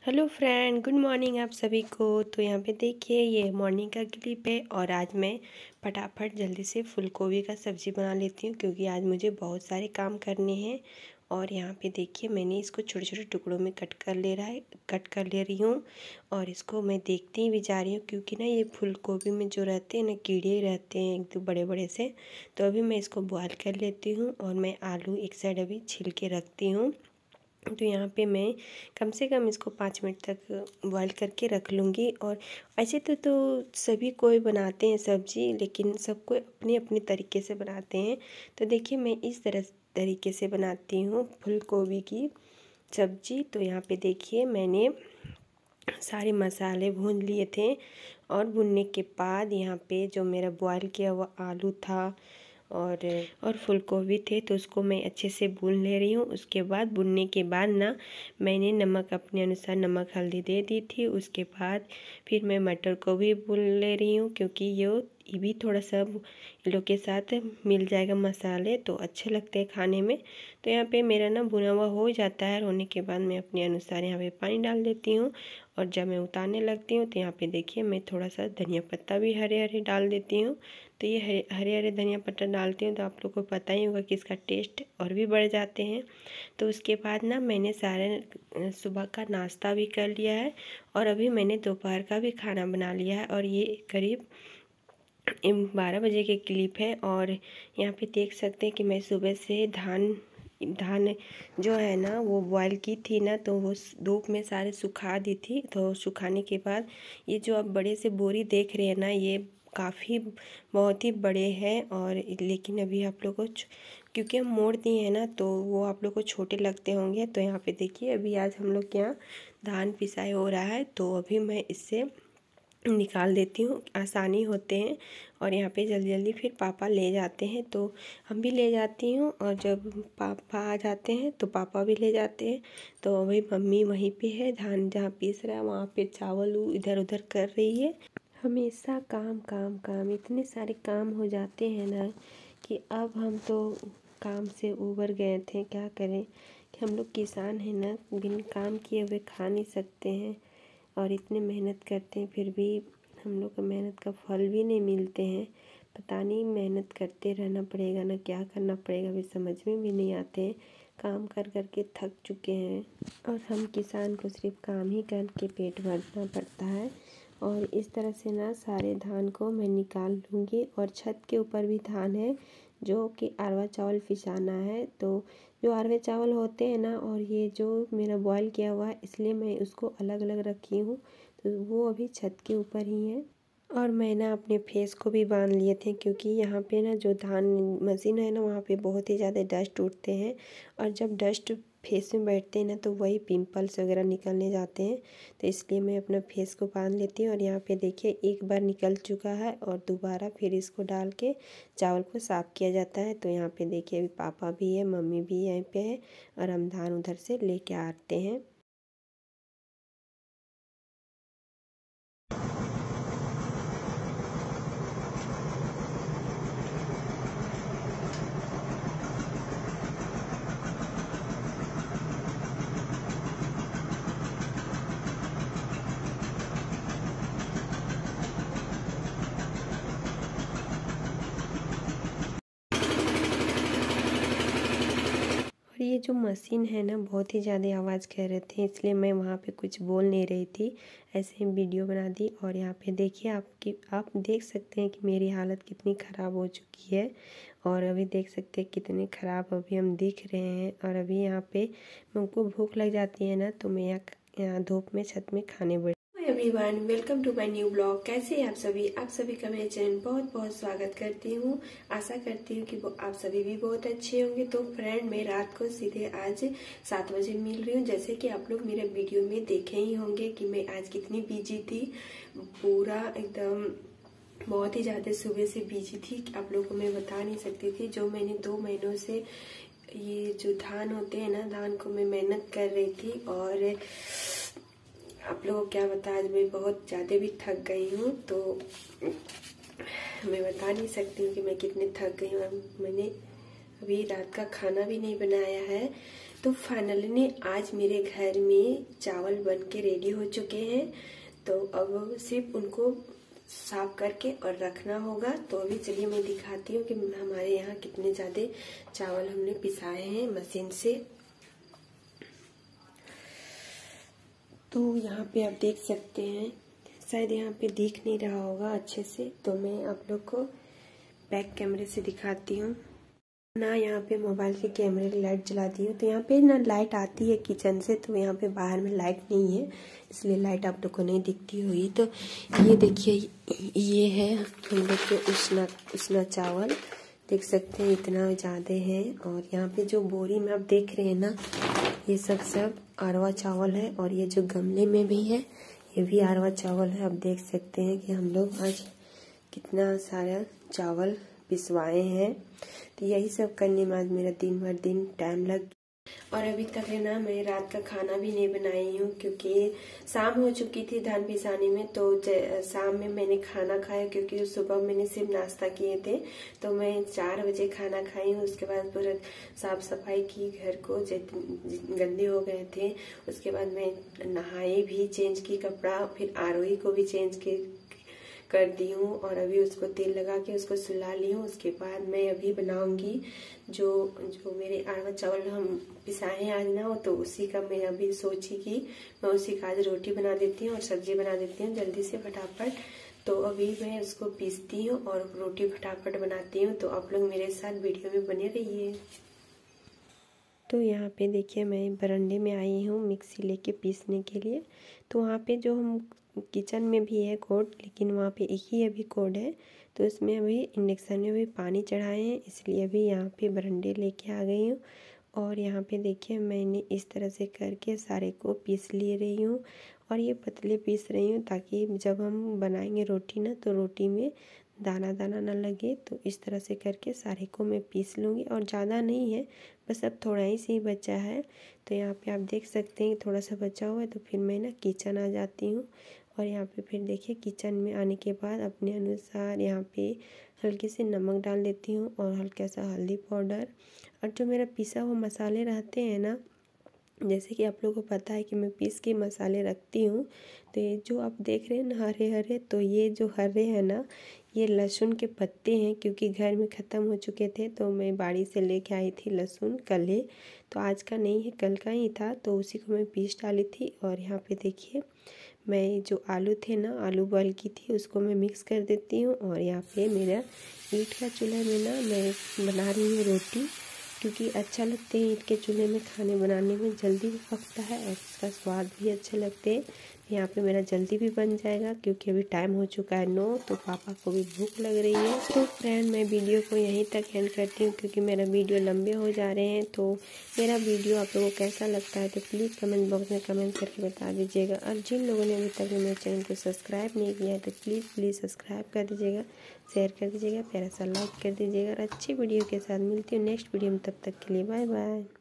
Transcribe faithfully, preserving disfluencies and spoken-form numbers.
Hello friend, good morning आप सभी को। तो यहाँ पे देखिए ये मॉर्निंग का क्लिप है और आज मैं फटाफट जल्दी से फूल गोभी का सब्ज़ी बना लेती हूँ क्योंकि आज मुझे बहुत सारे काम करने हैं। और यहाँ पे देखिए मैंने इसको छोटे छोटे टुकड़ों में कट कर ले रहा है कट कर ले रही हूँ और इसको मैं देखती भी जा रही हूँ क्योंकि ना ये फूल गोभी में जो रहते हैं ना कीड़े रहते हैं एक तो बड़े बड़े से। तो अभी मैं इसको बॉयल कर लेती हूँ और मैं आलू एक साइड अभी छील के रखती हूँ। तो यहाँ पे मैं कम से कम इसको पाँच मिनट तक बॉईल करके रख लूँगी। और ऐसे तो तो सभी कोई बनाते हैं सब्ज़ी, लेकिन सब कोई अपने अपने तरीके से बनाते हैं। तो देखिए मैं इस तरह तरीके से बनाती हूँ फूल गोभी की सब्ज़ी। तो यहाँ पे देखिए मैंने सारे मसाले भून लिए थे और भुनने के बाद यहाँ पे जो मेरा बॉईल किया हुआ आलू था और और फूल गोभी थे तो उसको मैं अच्छे से भून ले रही हूँ। उसके बाद भुनने के बाद ना मैंने नमक अपने अनुसार नमक हल्दी दे दी थी। उसके बाद फिर मैं मटर को भी भून ले रही हूँ क्योंकि ये ये भी थोड़ा सा इन लोग के साथ मिल जाएगा मसाले तो अच्छे लगते हैं खाने में। तो यहाँ पे मेरा ना भुना हुआ हो जाता है। होने के बाद मैं अपने अनुसार यहाँ पे पानी डाल देती हूँ और जब मैं उतारने लगती हूँ तो यहाँ पे देखिए मैं थोड़ा सा धनिया पत्ता भी हरे हरे डाल देती हूँ। तो ये हरे हरे हरे धनिया पत्ता डालती हूँ तो आप लोग को पता ही होगा कि इसका टेस्ट और भी बढ़ जाते हैं। तो उसके बाद ना मैंने सारे सुबह का नाश्ता भी कर लिया है और अभी मैंने दोपहर का भी खाना बना लिया है। और ये करीब बारह बजे के क्लिप है और यहाँ पे देख सकते हैं कि मैं सुबह से धान धान जो है ना वो बॉयल की थी ना तो वो धूप में सारे सुखा दी थी। तो सुखाने के बाद ये जो आप बड़े से बोरी देख रहे हैं ना ये काफ़ी बहुत ही बड़े हैं। और लेकिन अभी आप लोग को क्योंकि हम मोड़ दिए हैं ना तो वो आप लोग को छोटे लगते होंगे। तो यहाँ पे देखिए अभी आज हम लोग के यहाँ धान पिसाई हो रहा है तो अभी मैं इससे निकाल देती हूँ, आसानी होते हैं। और यहाँ पे जल्दी जल्दी फिर पापा ले जाते हैं तो हम भी ले जाती हूँ और जब पापा आ जाते हैं तो पापा भी ले जाते हैं। तो वही मम्मी वहीं पे है, धान जहाँ पीस रहा है वहाँ पे चावल इधर उधर कर रही है। हमेशा काम काम काम इतने सारे काम हो जाते हैं ना कि अब हम तो काम से उबर गए थे। क्या करें कि हम लोग किसान हैं ना, बिन काम किए हुए खा नहीं सकते हैं और इतने मेहनत करते हैं फिर भी हम लोग को मेहनत का फल भी नहीं मिलते हैं। पता नहीं मेहनत करते रहना पड़ेगा ना क्या करना पड़ेगा भी समझ में भी नहीं आते हैं। काम कर कर के थक चुके हैं और हम किसान को सिर्फ काम ही करके पेट भरना पड़ता है। और इस तरह से ना सारे धान को मैं निकाल लूँगी। और छत के ऊपर भी धान है जो कि अरवा चावल पिसाना है। तो जो अरवे चावल होते हैं ना और ये जो मेरा बॉईल किया हुआ है इसलिए मैं उसको अलग अलग रखी हूँ। तो वो अभी छत के ऊपर ही है। और मैं ना अपने फेस को भी बांध लिए थे क्योंकि यहाँ पे ना जो धान मशीन है ना वहाँ पे बहुत ही ज़्यादा डस्ट उठते हैं और जब डस्ट फेस में बैठते हैं ना तो वही पिंपल्स वगैरह निकलने जाते हैं। तो इसलिए मैं अपना फेस को बांध लेती हूँ। और यहाँ पे देखिए एक बार निकल चुका है और दोबारा फिर इसको डाल के चावल को साफ़ किया जाता है। तो यहाँ पे देखिए अभी पापा भी है, मम्मी भी यहीं पे है और हम धान उधर से लेके आते हैं। और ये जो मशीन है ना बहुत ही ज़्यादा आवाज़ कर रहे थे इसलिए मैं वहाँ पे कुछ बोल नहीं रही थी, ऐसे ही वीडियो बना दी। और यहाँ पे देखिए आपकी आप देख सकते हैं कि मेरी हालत कितनी ख़राब हो चुकी है। और अभी देख सकते हैं कितने ख़राब अभी हम दिख रहे हैं। और अभी यहाँ पे मुझको भूख लग जाती है ना तो मैं यहाँ यहाँ धूप में छत में खाने बैठ everyone, welcome to my new blog. कैसे हैं आप सभी आप सभी का मेरे चैनल बहुत बहुत स्वागत करती हूँ। आशा करती हूँ कि वो आप सभी भी बहुत अच्छे होंगे। तो फ्रेंड मैं रात को सीधे आज सात बजे मिल रही हूँ। जैसे कि आप लोग मेरे वीडियो में देखे ही होंगे कि मैं आज कितनी बिजी थी, पूरा एकदम बहुत ही ज़्यादा सुबह से बिजी थी। आप लोगों को मैं बता नहीं सकती थी। जो मैंने दो महीनों से ये जो धान होते हैं ना धान को मैं मेहनत कर रही थी और आप लोगों को क्या बता, आज मैं बहुत ज़्यादा भी थक गई हूँ। तो मैं बता नहीं सकती हूँ कि मैं कितने थक गई हूँ। मैंने अभी रात का खाना भी नहीं बनाया है तो फाइनली आज मेरे घर में चावल बन के रेडी हो चुके हैं। तो अब सिर्फ उनको साफ करके और रखना होगा। तो अभी चलिए मैं दिखाती हूँ कि हमारे यहाँ कितने ज़्यादा चावल हमने पिसाए हैं मशीन से। तो यहाँ पे आप देख सकते हैं, शायद यहाँ पे दिख नहीं रहा होगा अच्छे से, तो मैं आप लोग को बैक कैमरे से दिखाती हूँ ना। यहाँ पे मोबाइल के कैमरे की लाइट जला दी हूँ। तो यहाँ पे ना लाइट आती है किचन से, तो यहाँ पे बाहर में लाइट नहीं है, इसलिए लाइट आप लोग को नहीं दिखती हुई। तो ये देखिए, ये है हम लोग के उसना उसना चावल, देख सकते हैं इतना ज़्यादा है। और यहाँ पे जो बोरी में आप देख रहे हैं ना, ये सब सब अरवा चावल है। और ये जो गमले में भी है, ये भी अरवा चावल है। आप देख सकते हैं कि हम लोग आज कितना सारा चावल पिसवाए हैं। तो यही सब करने में आज मेरा दिन भर दिन टाइम लग। और अभी तक है ना मैं रात का खाना भी नहीं बनाई हूँ, क्योंकि शाम हो चुकी थी धान पिसाने में। तो शाम में मैंने खाना खाया, क्योंकि सुबह मैंने सिर्फ नाश्ता किए थे। तो मैं चार बजे खाना खाई हूँ। उसके बाद पूरा साफ सफाई की, घर को गंदे हो गए थे। उसके बाद मैं नहाई भी, चेंज की कपड़ा, फिर आरोही को भी चेंज की कर दी हूँ। और अभी उसको तेल लगा के उसको सुला ली हूँ। उसके बाद मैं अभी बनाऊंगी जो जो मेरे अरवा चावल हम पिसाए हैं आज ना, तो उसी का मैं अभी सोची कि मैं उसी का आज रोटी बना देती हूँ और सब्जी बना देती हूँ जल्दी से फटाफट। तो अभी मैं उसको पीसती हूँ और रोटी फटाफट बनाती हूँ। तो आप लोग मेरे साथ वीडियो में बने रहिए। तो यहाँ पे देखिए, मैं बरंडे में आई हूँ मिक्सी लेके पीसने के लिए। तो वहाँ पे जो हम किचन में भी है कोड, लेकिन वहाँ पे एक ही अभी कोड है। तो इसमें अभी इंडक्शन में भी पानी चढ़ाए हैं, इसलिए अभी यहाँ पे बरंडे लेके आ गई हूँ। और यहाँ पे देखिए, मैंने इस तरह से करके सारे को पीस ले रही हूँ। और ये पतले पीस रही हूँ, ताकि जब हम बनाएंगे रोटी ना, तो रोटी में दाना दाना ना लगे। तो इस तरह से करके सारे को मैं पीस लूँगी। और ज़्यादा नहीं है, बस अब थोड़ा ही सी बचा है। तो यहाँ पे आप देख सकते हैं थोड़ा सा बचा हुआ है। तो फिर मैं ना किचन आ जाती हूँ। और यहाँ पे फिर देखिए, किचन में आने के बाद अपने अनुसार यहाँ पे हल्के से नमक डाल देती हूँ और हल्का सा हल्दी पाउडर। और जो मेरा पिसा हुआ मसाले रहते हैं ना, जैसे कि आप लोगों को पता है कि मैं पीस के मसाले रखती हूँ। तो ये जो आप देख रहे हैं ना हरे हरे, तो ये जो हरे हैं ना, ये लहसुन के पत्ते हैं, क्योंकि घर में ख़त्म हो चुके थे। तो मैं बाड़ी से लेके आई थी लहसुन कल ही, तो आज का नहीं है, कल का ही था। तो उसी को मैं पीस डाली थी। और यहाँ पे देखिए, मैं जो आलू थे ना, आलू बॉयल की थी, उसको मैं मिक्स कर देती हूँ। और यहाँ पे मेरा ईंट का चूल्हा में ना मैं बना रही हूँ रोटी, क्योंकि अच्छा लगते हैं ईंट के चूल्हे में खाने बनाने में, जल्दी भी पकता है और इसका स्वाद भी अच्छे लगते हैं। यहाँ पे मेरा जल्दी भी बन जाएगा, क्योंकि अभी टाइम हो चुका है नौ, तो पापा को भी भूख लग रही है। तो फ्रेंड, मैं वीडियो को यहीं तक एंड करती हूँ, क्योंकि मेरा वीडियो लंबे हो जा रहे हैं। तो मेरा वीडियो आप लोगों को कैसा लगता है, तो प्लीज़ कमेंट बॉक्स में कमेंट करके बता दीजिएगा। और जिन लोगों ने अभी तक मेरे चैनल को सब्सक्राइब नहीं किया है, तो प्लीज़ प्लीज़ सब्सक्राइब कर दीजिएगा, शेयर कर दीजिएगा, प्यारा सा लाइक कर दीजिएगा। और अच्छी वीडियो के साथ मिलती हूँ नेक्स्ट वीडियो में, तब तक के लिए बाय बाय।